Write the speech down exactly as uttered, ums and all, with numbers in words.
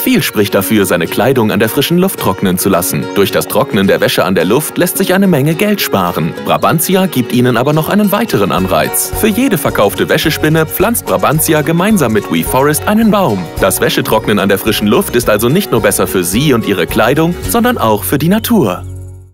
Viel spricht dafür, seine Kleidung an der frischen Luft trocknen zu lassen. Durch das Trocknen der Wäsche an der Luft lässt sich eine Menge Geld sparen. Brabantia gibt Ihnen aber noch einen weiteren Anreiz. Für jede verkaufte Wäschespinne pflanzt Brabantia gemeinsam mit WeForest einen Baum. Das Wäschetrocknen an der frischen Luft ist also nicht nur besser für Sie und Ihre Kleidung, sondern auch für die Natur.